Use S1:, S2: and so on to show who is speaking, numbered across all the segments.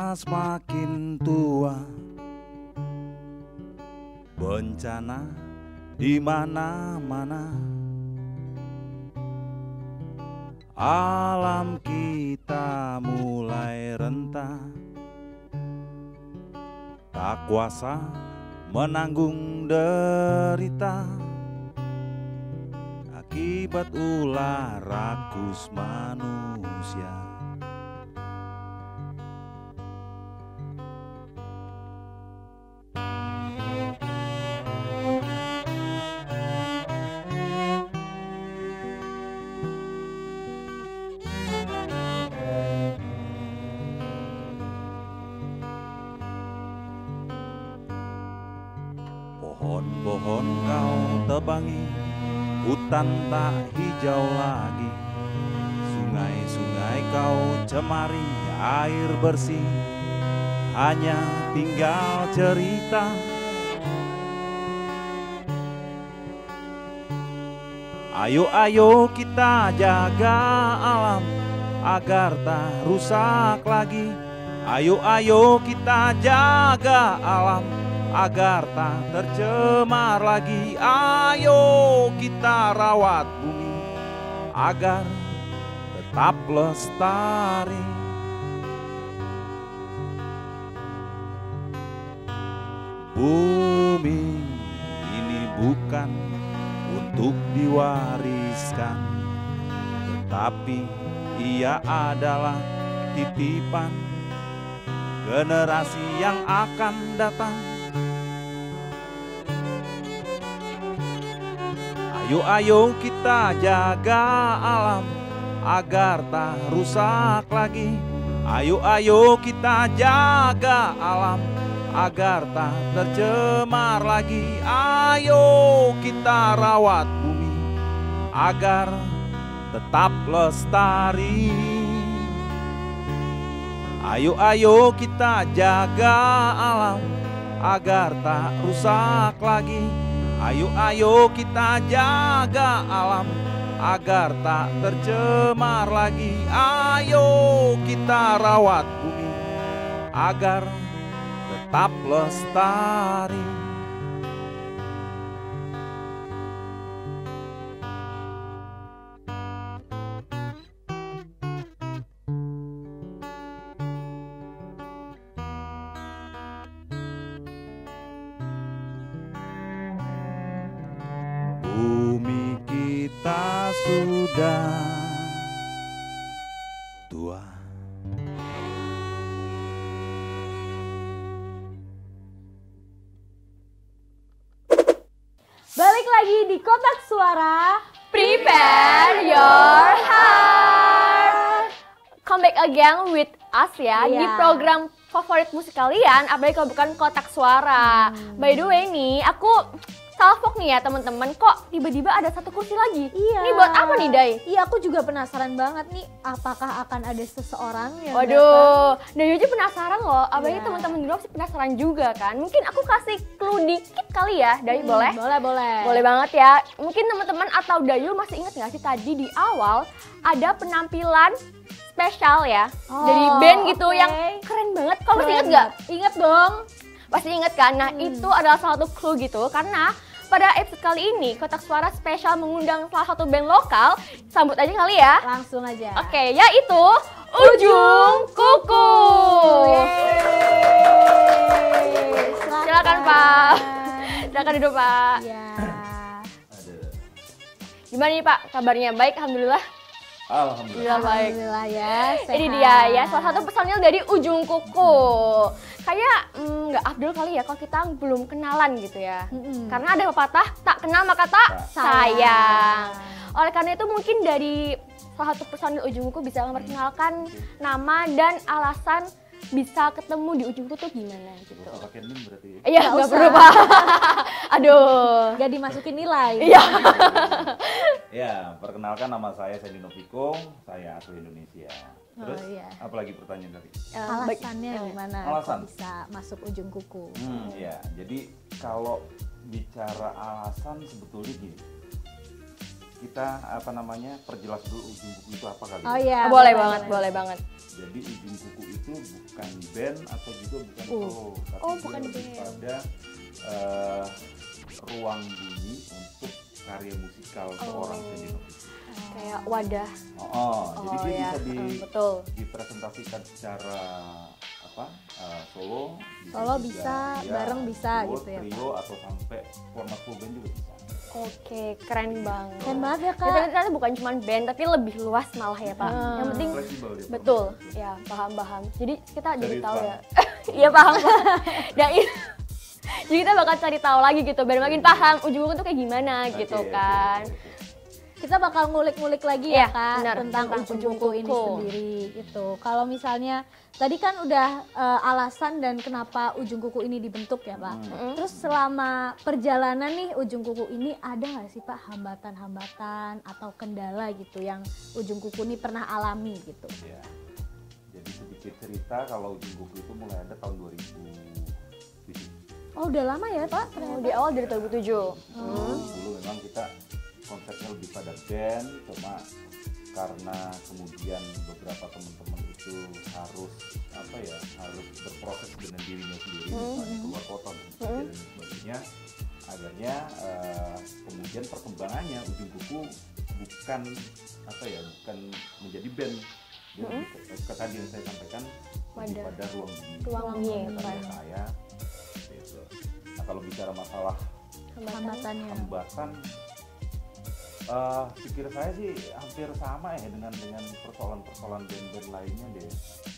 S1: semakin tua, bencana di mana-mana. Alam kita mulai rentan, tak kuasa menanggung derita akibat ulah rakus manusia. Pohon-pohon kau tebangi, hutan tak hijau lagi. Sungai-sungai kau cemari, air bersih hanya tinggal cerita. Ayo kita jaga alam agar tak rusak lagi. Ayo kita jaga alam agar tak tercemar lagi. Ayo kita rawat bumi agar tetap lestari. Bumi ini bukan untuk diwariskan, tetapi ia adalah titipan generasi yang akan datang. Ayo kita jaga alam agar tak rusak lagi. Ayo kita jaga alam agar tak tercemar lagi. Ayo kita rawat bumi agar tetap lestari. Ayo kita jaga alam agar tak rusak lagi. Ayo kita jaga alam agar tak tercemar lagi. Ayo kita rawat bumi agar tetap lestari. Bumi kita sudah tua.
S2: Balik lagi di Kotak Suara.
S3: Prepare your heart. Come back again with us ya di program favorit musik kalian, apalagi kalau bukan Kotak Suara. By the way nih, aku salfok nih ya teman-teman, kok tiba-tiba ada satu kursi lagi?
S2: Iya.
S3: Ini buat apa nih, Day?
S2: Iya, aku juga penasaran banget nih, apakah akan ada seseorang yang
S3: Waduh, Day aja penasaran loh, apalagi
S2: Iya.
S3: teman-teman di luar pasti penasaran juga kan. Mungkin aku kasih clue dikit kali ya, Day, boleh?
S2: Boleh.
S3: Boleh banget ya. Mungkin teman-teman atau Dayu masih ingat nggak sih tadi di awal ada penampilan spesial ya dari band gitu yang keren banget. Kamu masih ingat nggak?
S2: Ingat dong.
S3: Pasti ingat kan? Nah itu adalah salah satu clue gitu karena pada episode kali ini Kotak Suara spesial mengundang salah satu band lokal. Sambut aja kali ya.
S2: Langsung aja.
S3: Oke, yaitu Ujung Kuku. Silakan Pak. Silakan duduk Pak.
S2: Iya.
S3: Gimana nih Pak? Kabarnya baik, alhamdulillah.
S1: Alhamdulillah
S3: Baik.
S2: Alhamdulillah ya. Sehat.
S3: Ini dia ya, salah satu personil dari Ujung Kuku. Kayak nggak afdol kali ya kalau kita belum kenalan gitu ya. Karena ada pepatah, tak kenal maka tak sayang. Oleh karena itu mungkin dari salah satu personil Ujung Kuku bisa memperkenalkan nama dan alasan bisa ketemu di Ujung Kuku tuh gimana gitu.
S1: Pakai NIM berarti.
S3: Iya, nggak perlu Pak. Aduh.
S2: Gak dimasukin nilai.
S3: Iya.
S1: Ya, perkenalkan nama saya Sandy Noviko, saya asli Indonesia. Terus, apalagi pertanyaan tadi?
S2: Alasannya gimana
S1: Alasan?
S2: kok bisa masuk Ujung Kuku?
S1: Ya, jadi kalau bicara alasan sebetulnya gini, kita perjelas dulu ujung kuku itu apa kali.
S2: Oh iya,
S3: boleh banget, boleh banget.
S1: Jadi ujung kuku itu bukan band atau juga bukan solo, tapi
S3: bukan
S1: lebih pada ruang bunyi untuk karya musikal seorang Sandy Novico.
S3: Kayak wadah.
S1: Jadi dia bisa
S3: dipresentasikan
S1: secara solo
S2: bisa, bareng bisa gitu ya,
S1: trio atau sampai format full band juga bisa.
S3: Oke, keren banget.
S2: Keren banget ya, Kak.
S3: Jadi ternyata bukan cuma band, tapi lebih luas malah ya, Pak. Yang penting betul, ya paham. Jadi kita jadi tahu ya. Iya paham. Jadi kita bakal cari tahu lagi gitu, biar makin paham ujung kuku itu kayak gimana gitu kan.
S2: Kita bakal ngulik-ngulik lagi ya, Kak,
S3: bener,
S2: tentang ujung kuku ini sendiri gitu. Kalau misalnya tadi kan udah alasan dan kenapa ujung kuku ini dibentuk ya, Pak. Terus selama perjalanan nih ujung kuku ini ada nggak sih, Pak, hambatan-hambatan atau kendala gitu yang ujung kuku ini pernah alami gitu?
S1: Ya. Jadi sedikit cerita, kalau ujung kuku itu mulai ada tahun 2007.
S2: Oh, udah lama ya, Pak?
S3: Di awal dari 2007.
S1: Dulu memang kita konsepnya lebih pada band, cuma karena kemudian beberapa teman-teman itu harus berproses dengan dirinya sendiri, misalnya keluar kota dan sebagainya, akhirnya kemudian perkembangannya ujung kuku bukan menjadi band. Jadi tadi yang saya sampaikan lebih pada ruang bunyi saya gitu. Nah, kalau bicara masalah hambatan, pikir saya sih hampir sama ya dengan persoalan band-band lainnya deh,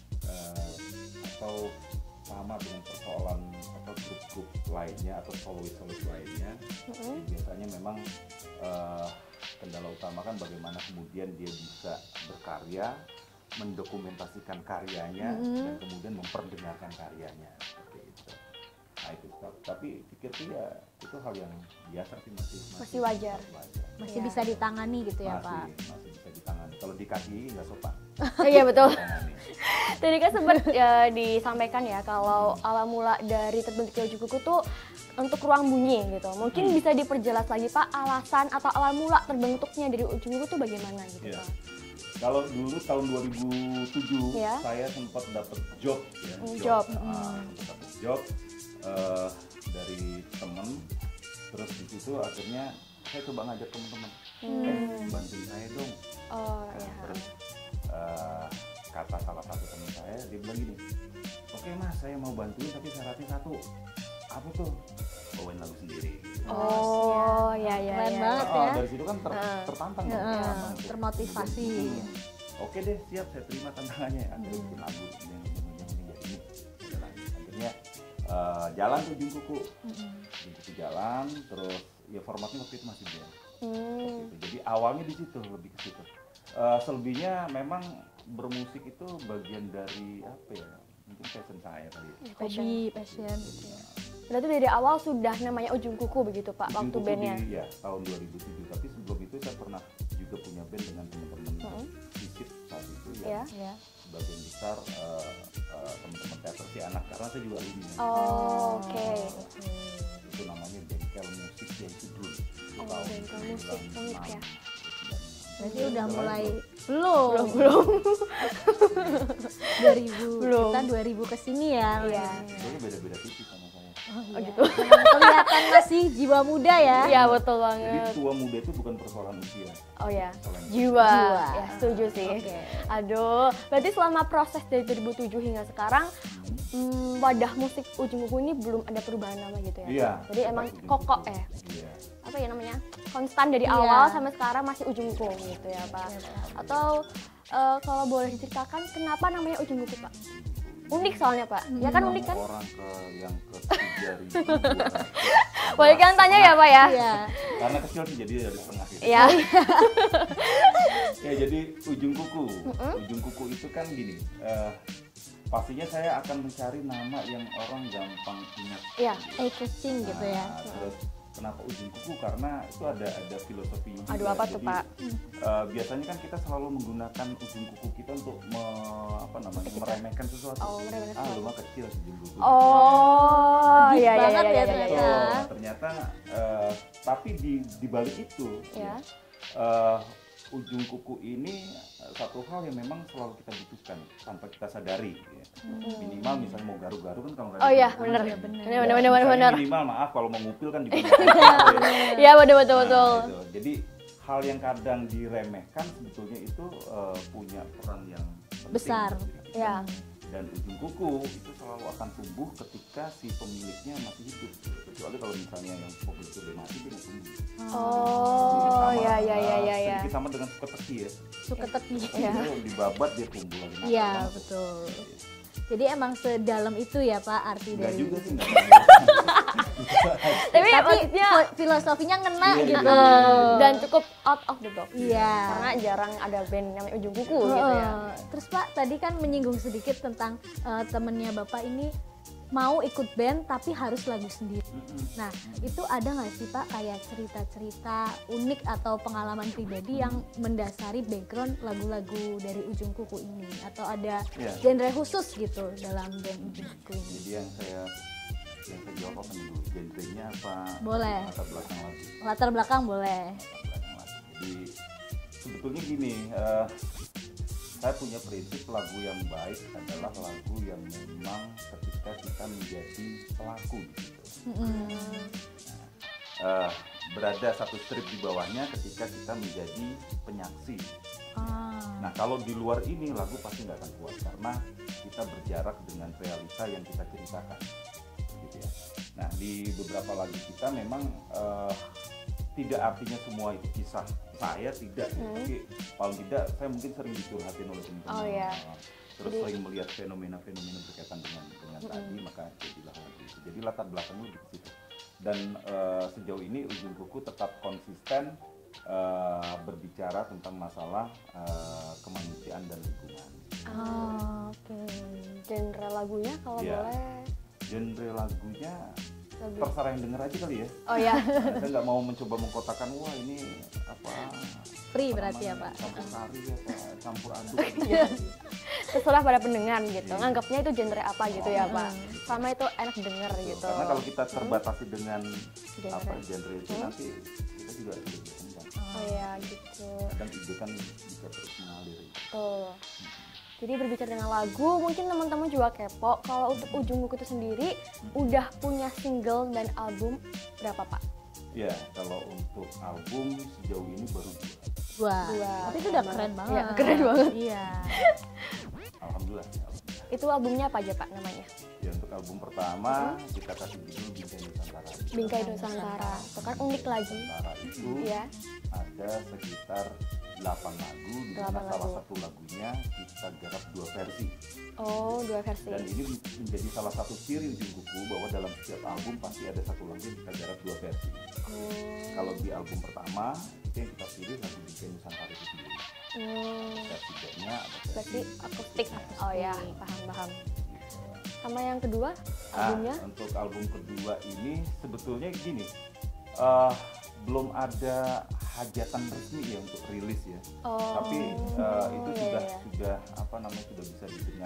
S1: atau sama dengan persoalan atau grup-grup lainnya atau solois lainnya. Biasanya memang kendala utama kan bagaimana kemudian dia bisa berkarya, mendokumentasikan karyanya dan kemudian memperdengarkan karyanya seperti itu. Nah itu, tapi pikir ya itu hal yang biasa sih, masih
S3: wajar.
S2: Masih bisa ditangani gitu ya, Pak?
S1: Masih bisa ditangani. Kalau dikasih nggak sopan.
S3: Iya betul. Tadi kan sempat disampaikan ya kalau awal mula dari terbentuknya ujung kuku tuh untuk ruang bunyi gitu. Mungkin bisa diperjelas lagi, Pak, alasan atau awal mula terbentuknya dari ujung kuku tuh bagaimana gitu, Pak?
S1: Kalau dulu tahun 2007 saya sempat dapat job ya. Sempat dapat job dari teman, terus di situ akhirnya saya coba ngajak teman-teman, bantuin saya dong. Terus kata salah satu teman saya, dia bilang gini, oke Mas, saya mau bantuin tapi syaratnya satu. Apa tuh? Bawain lagu sendiri.
S2: Keren banget ya.
S1: Dari situ kan tertantang,
S2: termotivasi.
S1: Oke deh, siap, saya terima tantangannya. Akhirnya bikin lagu yang ini. Akhirnya jalan tuh ujung kuku. Ujung kuku jalan, terus ya formatnya waktu itu masih band. Jadi awalnya di situ, lebih ke situ. Selebihnya memang bermusik itu bagian dari mungkin passion saya kali.
S2: Passion gitu ya.
S3: Berarti dari awal sudah namanya ujung kuku begitu, Pak, waktu bandnya?
S1: Iya, tahun 2007. Tapi sebelum itu saya pernah juga punya band dengan teman-teman Visit saat itu ya. Sebagian besar teman-teman teater si anak, karena saya juga alumni.
S3: Oke.
S1: Itu namanya Bengkel Musik yang dulu.
S3: Bengkel Musik ya.
S2: Berarti udah mulai belum. 2000 kita 2000 kesini ya.
S1: Iya. Soalnya beda-beda tipis sama saya.
S2: Gitu. Kelihatan masih jiwa muda ya.
S3: Iya betul banget.
S1: Jadi tua muda itu bukan persoalan usia.
S3: Jiwa. Ya setuju sih. Aduh, berarti selama proses dari 2007 hingga sekarang wadah musik ujung kuku ini belum ada perubahan nama gitu ya?
S1: Iya.
S3: Jadi emang kokoh
S1: Iya.
S3: Apa ya namanya, konstan dari awal sampai sekarang masih ujung kuku gitu ya, Pak? Atau kalau boleh diceritakan kenapa namanya ujung kuku, Pak? Unik soalnya, Pak. Ya kan unik kan?
S1: Orang yang ke 3.200.
S3: Boleh kan tanya ya, Pak ya?
S2: Iya.
S1: Karena kecil sih jadi dari setengah gitu.
S3: Iya.
S1: Ya jadi ujung kuku. Ujung kuku itu kan gini. Pastinya saya akan mencari nama yang orang gampang ingat.
S2: Iya, eye-catching gitu ya.
S1: Terus kenapa ujung kuku? Karena itu ada filosofinya.
S3: Aduh, apa tuh, Pak?
S1: Biasanya kan kita selalu menggunakan ujung kuku kita untuk meremehkan sesuatu.
S3: Meremehkan sesuatu.
S1: Lu mah kecil ujung kuku.
S2: Iya banget ya
S1: ternyata tapi di balik itu ujung kuku ini satu hal yang memang selalu kita butuhkan tanpa kita sadari ya. Minimal misalnya mau garu-garu kan kalau nggak
S3: oh iya benar benar
S1: minimal maaf kalau mau ngupil kan juga
S3: ya betul
S1: gitu. Jadi hal yang kadang diremehkan sebetulnya itu punya peran yang penting
S2: besar
S3: ya.
S1: Dan ujung kuku itu selalu akan tumbuh ketika si pemiliknya masih hidup, kecuali kalau misalnya yang pemilik sudah mati dia nggak tumbuh.
S3: Ya.
S1: Sedikit sama dengan suka teki ya.
S2: Suka teki
S1: ya. Dibabat dia tumbuh lagi.
S2: Iya betul. Jadi emang sedalam itu ya Pak arti
S1: Nggak
S2: dari
S1: juga sih.
S3: Tapi maksudnya
S2: filosofinya ngena gitu.
S3: Dan cukup out of the box.
S2: Iya.
S3: Karena jarang ada band namanya ujung kuku gitu ya.
S2: Terus Pak tadi kan menyinggung sedikit tentang temennya Bapak ini mau ikut band tapi harus lagu sendiri. Nah itu ada nggak sih Pak kayak cerita-cerita unik atau pengalaman pribadi yang mendasari background lagu-lagu dari ujung kuku ini? Atau ada genre khusus gitu dalam band ujung kuku ini?
S1: Jadi yang saya jawab apa dulu? Genrenya apa?
S2: Boleh.
S1: Latar belakang lagu.
S2: Latar belakang boleh.
S1: Jadi sebetulnya gini, saya punya prinsip lagu yang baik adalah lagu yang memang ketika kita menjadi pelaku gitu. Berada satu strip di bawahnya ketika kita menjadi penyaksi. Nah kalau di luar ini lagu pasti nggak akan kuat karena kita berjarak dengan realita yang kita ceritakan. Gitu ya. Nah di beberapa lagu kita memang tidak artinya semua itu kisah saya tidak, tapi paling tidak saya mungkin sering dicurhatin oleh teman-teman. Terus sering melihat fenomena-fenomena berkaitan dengan tadi, maka jadilah lagu itu. Jadi latar belakangnya di situ. Dan sejauh ini ujung kuku tetap konsisten berbicara tentang masalah kemanusiaan dan lingkungan.
S3: Oke. Genre lagunya kalau boleh?
S1: Genre lagunya terserah yang denger aja kali ya.
S3: Oh ya.
S1: Saya nggak mau mencoba mengkotakan wah ini apa.
S2: Free berarti ya Pak.
S1: Campur sari apa campur aduk.
S3: Terserah pada pendengar gitu. Nganggapnya itu genre apa gitu ya Pak. Sama itu enak denger gitu.
S1: Karena kalau kita terbatasi dengan apa genre itu nanti kita juga lebih berkembang.
S3: Oh ya gitu.
S1: Kadang ide kan bisa terus mengalir.
S3: Betul. Jadi berbicara dengan lagu, mungkin teman-teman juga kepo. Kalau untuk ujung kuku itu sendiri, udah punya single dan album berapa Pak?
S1: Ya, kalau untuk album sejauh ini baru
S2: 2. Tapi itu udah keren banget.
S3: Ya, keren banget.
S2: Iya.
S1: Alhamdulillah.
S3: Itu albumnya apa aja Pak namanya?
S1: Ya untuk album pertama kita kasih judul Bingkai Nusantara.
S3: Bingkai Nusantara. Itu kan unik lagi.
S1: Nusantara itu ada sekitar 8 lagu, di mana salah satu lagunya kita garap 2 versi.
S3: Oh, 2 versi.
S1: Dan ini menjadi salah satu ciri ujung kuku bahwa dalam setiap album pasti ada satu lagu yang kita garap 2 versi. Kalau di album pertama itu yang kita pilih lagu Bingkai Nusantara itu sendiri. Versi bandnya ada
S3: versi akustik. Oh ya, paham. Sama yang kedua albumnya?
S1: Untuk album kedua ini sebetulnya gini. Belum ada hajatan resmi ya untuk rilis ya, tapi itu sudah apa namanya sudah bisa didengar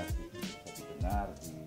S1: di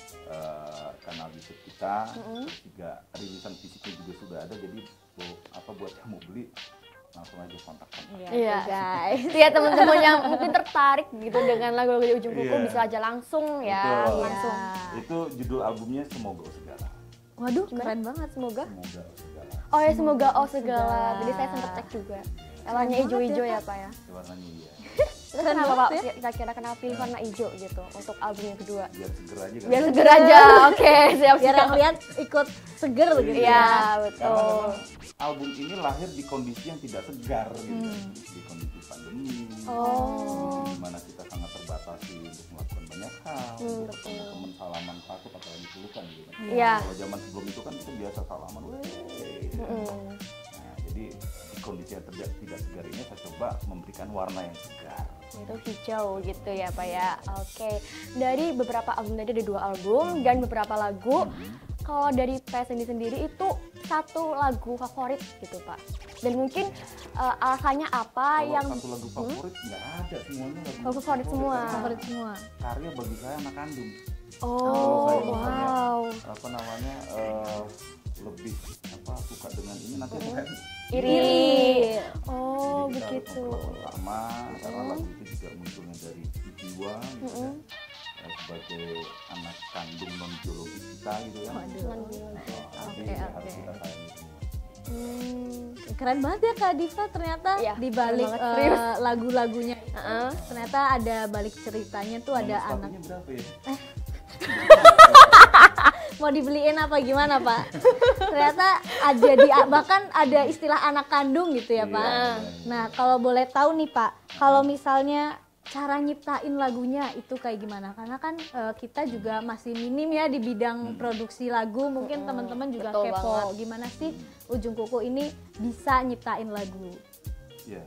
S1: kanal YouTube kita, terus juga rilisan fisiknya juga sudah ada, jadi buat yang mau beli langsung aja kontak.
S3: Iya guys, ya teman-teman yang mungkin tertarik gitu dengan lagu-lagu di ujung kuku bisa aja langsung ya.
S1: Betul.
S3: Langsung.
S1: Itu judul albumnya Semoga Oh Segala.
S2: Waduh, keren banget.
S3: Semoga
S1: Oh Segala.
S3: Oh ya, Semoga Oh Segala. Jadi saya sempat cek juga. Warnanya hijau-hijau ya Pak ya.
S1: Warnanya iya.
S3: Terus kenapa Pak kira-kira kenapa pilih warna hijau gitu untuk album yang kedua?
S1: Biar seger aja kan.
S3: Biar seger aja. Oke, siap.
S2: Biar yang lihat ikut seger gitu.
S3: Iya, betul.
S1: Album ini lahir di kondisi yang tidak segar gitu. Di kondisi pandemi. Di mana kita sangat terbatasi untuk melakukan banyak hal. Teman-teman salaman takut atau yang diperlukan gitu.
S3: Iya.
S1: Kalau zaman sebelum itu kan kita biasa salaman. Nah, jadi di kondisi yang tidak segar ini saya coba memberikan warna yang segar.
S3: Itu hijau gitu ya Pak ya. Oke. Dari beberapa album tadi ada 2 album dan beberapa lagu. Kalau dari PSND sendiri itu satu lagu favorit gitu Pak. Dan mungkin alasannya apa
S1: kalau
S3: yang
S1: satu lagu favorit nggak ada, semuanya
S3: lagu favorit semua.
S2: Favorit semua.
S1: Karya bagi saya anak kandung.
S3: Oh,
S1: Kalau saya misalnya, apa namanya lebih suka dengan ini nanti akan
S3: iri. Oh,
S1: jadi
S3: begitu.
S1: Sama karena lagu itu juga munculnya dari jiwa gitu kan. Sebagai anak kandung non biologi kita gitu kan. Jadi harus kita sayangi semua.
S2: Keren banget ya Kak Diva ternyata di balik lagu-lagunya ternyata ada balik ceritanya tuh ada anak.
S1: Berapa ya?
S2: Mau dibeliin apa gimana Pak? Ternyata bahkan ada istilah anak kandung gitu ya Pak. Nah kalau boleh tahu nih Pak, kalau misalnya cara nyiptain lagunya itu kayak gimana? Karena kan kita juga masih minim ya di bidang produksi lagu, mungkin teman-teman juga
S3: betul
S2: kepo.
S3: banget.
S2: Gimana sih Ujung Kuku ini bisa nyiptain lagu?
S1: Ya,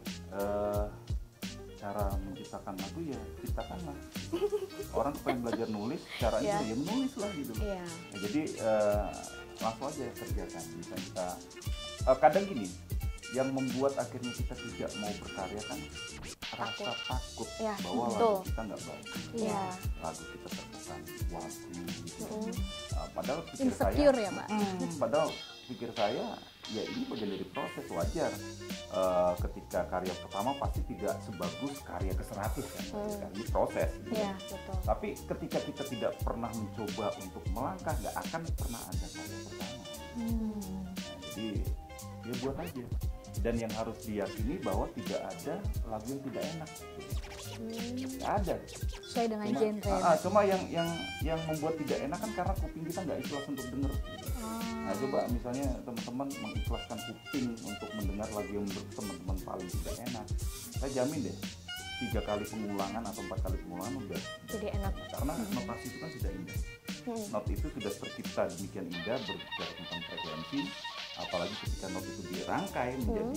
S1: cara menciptakan lagu ya ciptakanlah. Orang pengen belajar nulis, caranya ya menulis lah gitu. Nah, jadi langsung aja kerjakan. Bisa kita kadang gini, yang membuat akhirnya kita tidak mau berkarya kan rasa takut bahwa lagu kita nggak bagus, lagu kita terkesan wagu gitu. Padahal pikir
S2: insecure
S1: saya,
S2: ya Pak?
S1: Padahal pikir saya ya ini bagian dari proses wajar. Ketika karya pertama pasti tidak sebagus karya ke-100 kan, ini proses. Gitu.
S2: Betul.
S1: Tapi ketika kita tidak pernah mencoba untuk melangkah, nggak akan pernah ada karya pertama. Nah, jadi ya buat aja. Dan yang harus diyakini bahwa tidak ada lagu yang tidak enak. Nggak ada.
S2: Sesuai dengan genre.
S1: Cuma yang membuat tidak enak kan karena kuping kita nggak ikhlas untuk denger. Nah coba misalnya teman-teman mengikhlaskan kuping untuk mendengar lagu yang menurut teman-teman paling tidak enak. Saya jamin deh 3 kali pengulangan atau 4 kali pengulangan udah
S3: jadi enak.
S1: Karena notasi itu kan sudah indah. Not itu sudah tercipta demikian indah berbicara tentang frekuensi. Apalagi ketika not itu dirangkai menjadi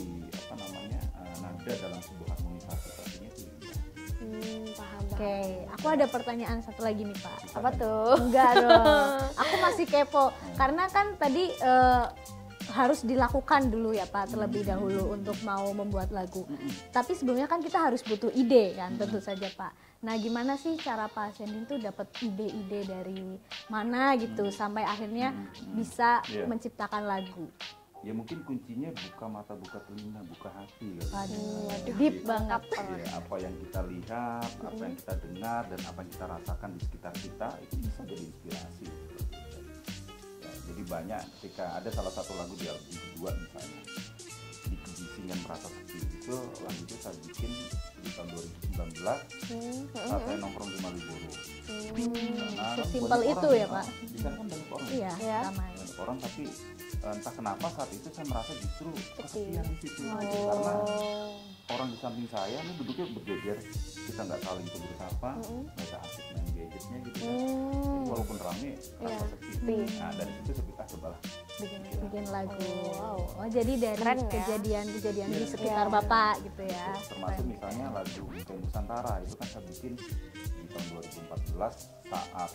S1: nada dalam sebuah harmonisasi artinya itu indah.
S3: Paham.
S2: Oke, aku ada pertanyaan satu lagi nih Pak.
S3: Apa tuh?
S2: Enggak dong, aku masih kepo karena kan tadi harus dilakukan dulu ya Pak terlebih dahulu untuk mau membuat lagu. Tapi sebelumnya kan kita harus butuh ide kan tentu saja Pak. Nah gimana sih cara Pak Sending tuh dapat ide-ide dari mana gitu sampai akhirnya bisa menciptakan lagu?
S1: Ya mungkin kuncinya buka mata, buka telinga, buka hati.
S2: Waduh, deep banget.
S1: Ya, apa yang kita lihat, apa yang kita dengar, dan apa yang kita rasakan di sekitar kita itu bisa jadi inspirasi. Ya, jadi banyak ketika ada salah satu lagu di album kedua misalnya di kebisingan merasa sepi itu lagu itu saya bikin di tahun 2019 saat saya nongkrong di Malioboro.
S2: Sesimpel itu ya Pak?
S1: Di sana kan banyak orang.
S2: Iya, ramai.
S1: Banyak orang tapi entah kenapa saat itu saya merasa justru kesepian di situ karena orang di samping saya ini duduknya berjejer, kita nggak saling tegur sapa, mereka asik main gadgetnya gitu kan. Jadi walaupun rame rasa sepi. Nah dari situ saya cobalah
S2: bikin lagu. Jadi dari kejadian-kejadian di sekitar Bapak gitu ya.
S1: Termasuk misalnya lagu Bingkai Nusantara itu kan saya bikin di tahun 2014 saat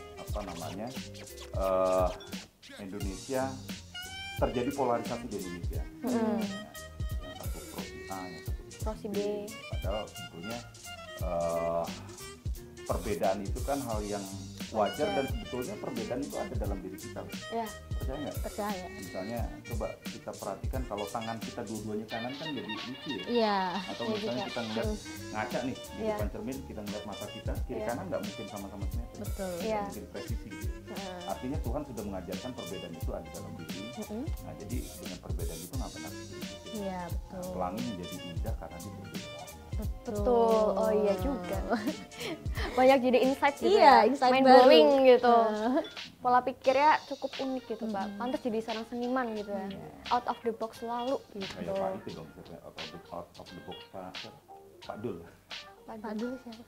S1: Indonesia terjadi polarisasi di Indonesia. Yang satu pro A, yang satu pro B. Padahal sebetulnya perbedaan itu kan hal yang wajar dan sebetulnya perbedaan itu ada dalam diri kita. Percaya nggak?
S2: Percaya.
S1: Misalnya coba kita perhatikan kalau tangan kita dua-duanya kanan kan jadi lucu ya.
S2: Iya.
S1: Atau misalnya kita ngeliat ngaca nih di depan cermin, kita ngeliat mata kita kiri kanan nggak mungkin sama-sama simetris.
S2: Betul.
S1: Nggak mungkin presisi gitu. Artinya Tuhan sudah mengajarkan perbedaan itu ada dalam diri. Nah jadi dengan perbedaan itu nggak pernah sedikit.
S2: Iya betul.
S1: Pelangi menjadi indah karena dia berbeda.
S3: Betul. Oh iya juga. Banyak jadi insight gitu.
S2: Insight
S3: mind
S2: baru.
S3: blowing gitu. Pola pikirnya cukup unik gitu Pak. Pantas jadi seorang seniman gitu ya. Out of the box selalu gitu.
S1: Kayak Pak itu dong, out of the box Pak Dul.
S2: Pak Dul siapa?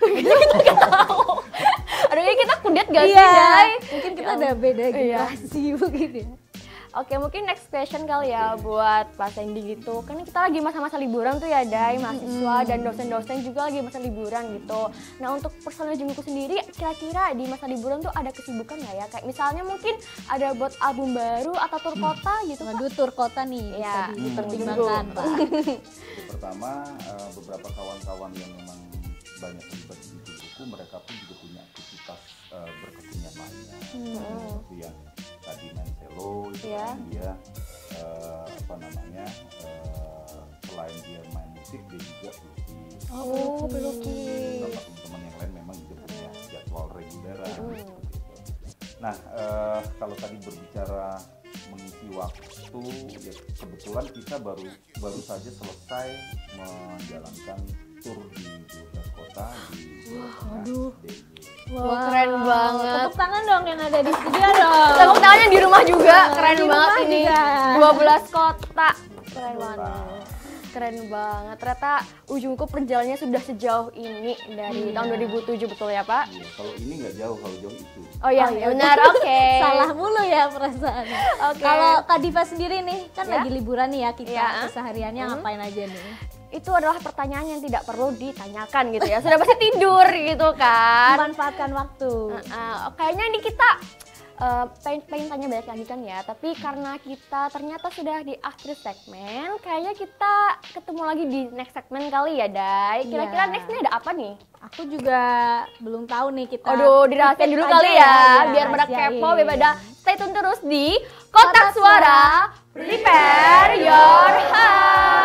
S3: Aduh ini kita kudet gak sih
S2: Iya.
S3: Day?
S2: Mungkin kita ada beda generasi mungkin ya.
S3: Oke, mungkin next question kali ya buat Pak Sandy gitu. Kan kita lagi masa-masa liburan tuh ya, Day, mahasiswa dan dosen-dosen juga lagi masa liburan gitu. Nah, untuk personal Ujung Kuku sendiri, kira-kira di masa liburan tuh ada kesibukan nggak ya? Kayak misalnya mungkin ada buat album baru atau tur kota gitu, Pak?
S2: Waduh, tur kota nih bisa dipertimbangkan, Pak.
S1: Pertama, beberapa kawan-kawan yang memang banyak terlibat di Ujung Kuku, mereka pun juga punya aktivitas berkebun yang lainnya. Seperti yang tadi main cello itu kan dia selain dia main musik dia juga pelukis. Beberapa teman-teman yang lain memang juga punya jadwal reguleran seperti itu. Nah, kalau tadi berbicara mengisi waktu, ya kebetulan kita baru saja selesai menjalankan tur di 12 kota di
S3: Wah, keren banget.
S2: Tepuk tangan dong yang ada di studio dong.
S3: Tepuk tangannya di rumah juga, keren banget ini.
S2: Juga.
S3: 12 kota, keren banget. Keren banget. Ternyata Ujung Kuku perjalanannya sudah sejauh ini dari tahun 2007, betul ya Pak?
S1: Iya, kalau ini nggak jauh, kalau jauh itu.
S3: Oh iya, benar, oke.
S2: Salah mulu ya perasaan. Kalau Kak Diva sendiri nih, kan lagi liburan nih ya kita, kesehariannya ngapain aja nih?
S3: Itu adalah pertanyaan yang tidak perlu ditanyakan gitu ya, sudah pasti tidur gitu kan.
S2: Memanfaatkan waktu.
S3: Kayaknya ini kita pengen tanya balik lagi kan ya, tapi karena kita ternyata sudah di akhir segmen, kayaknya kita ketemu lagi di next segmen kali ya, Dai. Kira-kira nextnya ada apa nih?
S2: Aku juga belum tahu nih kita.
S3: Aduh, dirahasiain dulu kali ya, biar pada kepo, biar pada stay tune terus di Kotak Suara. Prepare your heart.